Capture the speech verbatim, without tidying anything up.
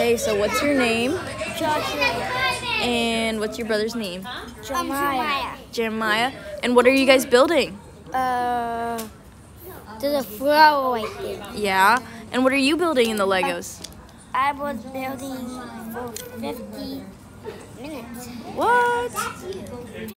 Okay, so what's your name? Joshua. And what's your brother's name? Jeremiah. Jeremiah. And what are you guys building? Uh, there's a flower right there. Yeah. And what are you building in the Legos? I was building for fifty minutes. What?